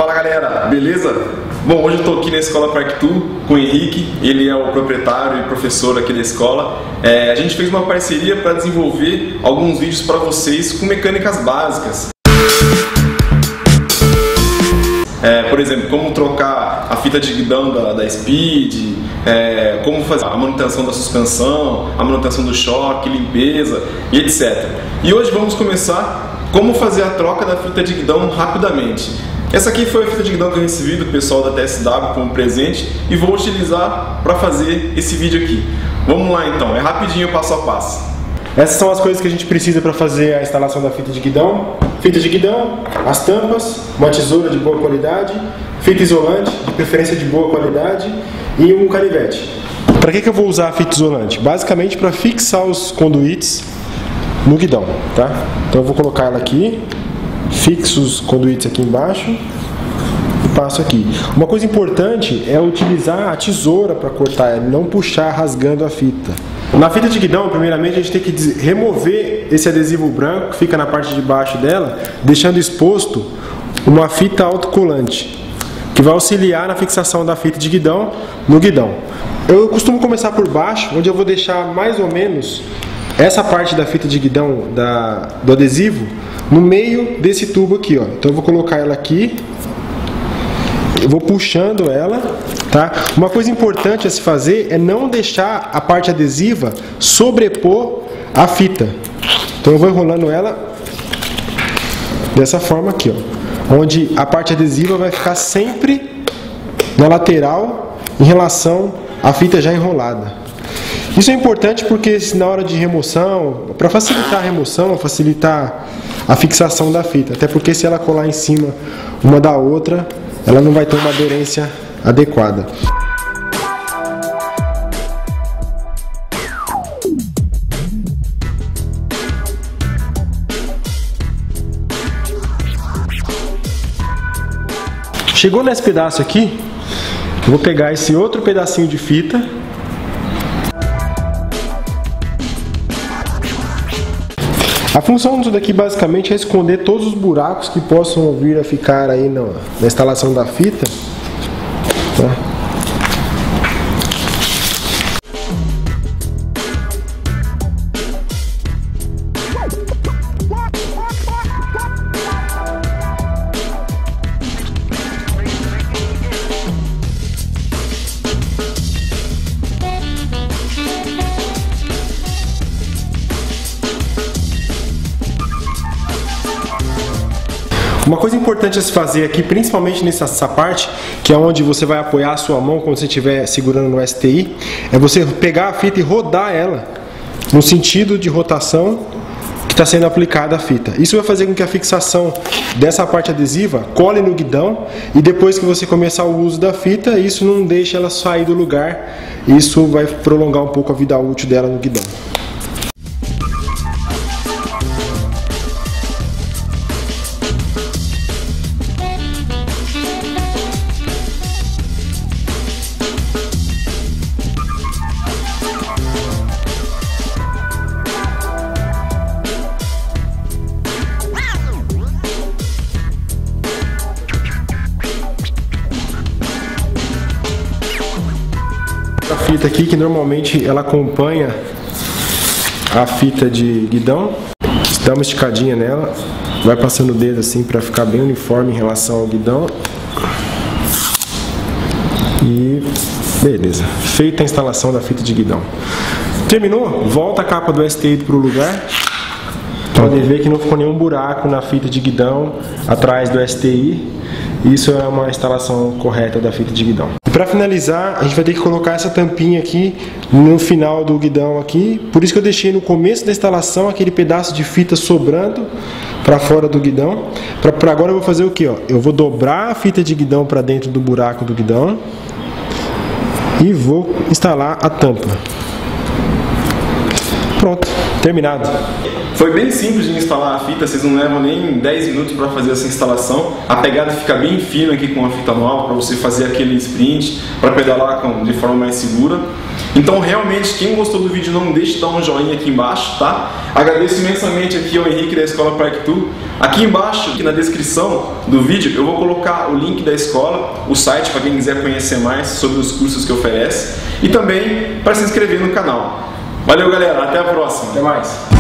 Fala galera, beleza? Bom, hoje eu estou aqui na Escola Parktool com o Henrique, ele é o proprietário e professor aqui da escola. A gente fez uma parceria para desenvolver alguns vídeos para vocês com mecânicas básicas. Por exemplo, como trocar a fita de guidão da Speed, como fazer a manutenção da suspensão, a manutenção do choque, limpeza e etc. E hoje vamos começar como fazer a troca da fita de guidão rapidamente. Essa aqui foi a fita de guidão que eu recebi do pessoal da TSW como presente e vou utilizar para fazer esse vídeo aqui. Vamos lá então, é rapidinho, passo a passo. Essas são as coisas que a gente precisa para fazer a instalação da fita de guidão. Fita de guidão, as tampas, uma tesoura de boa qualidade, fita isolante, de preferência de boa qualidade, e um canivete. Para que eu vou usar a fita isolante? Basicamente para fixar os conduítes no guidão, tá? Então eu vou colocar ela aqui, fixo os conduítes aqui embaixo e passo aqui. Uma coisa importante é utilizar a tesoura para cortar ela, não puxar rasgando a fita. Na fita de guidão, primeiramente, a gente tem que remover esse adesivo branco que fica na parte de baixo dela, deixando exposto uma fita autocolante, que vai auxiliar na fixação da fita de guidão no guidão. Eu costumo começar por baixo, onde eu vou deixar mais ou menos essa parte da fita de guidão do adesivo no meio desse tubo aqui, ó. Então eu vou colocar ela aqui, eu vou puxando ela, tá? Uma coisa importante a se fazer é não deixar a parte adesiva sobrepor a fita. Então eu vou enrolando ela dessa forma aqui, ó, onde a parte adesiva vai ficar sempre na lateral em relação à fita já enrolada. Isso é importante porque na hora de remoção, para facilitar a remoção, facilitar a fixação da fita, até porque se ela colar em cima uma da outra, ela não vai ter uma aderência adequada. Chegou nesse pedaço aqui, eu vou pegar esse outro pedacinho de fita . A função disso daqui basicamente é esconder todos os buracos que possam vir a ficar aí na instalação da fita, tá? Uma coisa importante a se fazer aqui, principalmente nessa parte, que é onde você vai apoiar a sua mão quando você estiver segurando no STI, é você pegar a fita e rodar ela no sentido de rotação que está sendo aplicada a fita. Isso vai fazer com que a fixação dessa parte adesiva cole no guidão e depois que você começar o uso da fita, isso não deixa ela sair do lugar. Isso vai prolongar um pouco a vida útil dela no guidão. A fita aqui que normalmente ela acompanha a fita de guidão, dá uma esticadinha nela, vai passando o dedo assim para ficar bem uniforme em relação ao guidão e beleza, feita a instalação da fita de guidão. Terminou? Volta a capa do STI para o lugar. Pode ver que não ficou nenhum buraco na fita de guidão atrás do STI. Isso é uma instalação correta da fita de guidão. E para finalizar, a gente vai ter que colocar essa tampinha aqui no final do guidão aqui. Por isso que eu deixei no começo da instalação aquele pedaço de fita sobrando para fora do guidão. Para agora eu vou fazer o que? Eu vou dobrar a fita de guidão para dentro do buraco do guidão e vou instalar a tampa. Pronto, terminado. Foi bem simples de instalar a fita, vocês não levam nem 10 minutos para fazer essa instalação. A pegada fica bem fina aqui com a fita nova para você fazer aquele sprint, para pedalar de forma mais segura. Então realmente, quem gostou do vídeo, não deixe de dar um joinha aqui embaixo, tá? Agradeço imensamente aqui ao Henrique da Escola Park Tour. Aqui embaixo, aqui na descrição do vídeo, eu vou colocar o link da escola, o site para quem quiser conhecer mais sobre os cursos que oferece e também para se inscrever no canal. Valeu, galera, até a próxima. Até mais.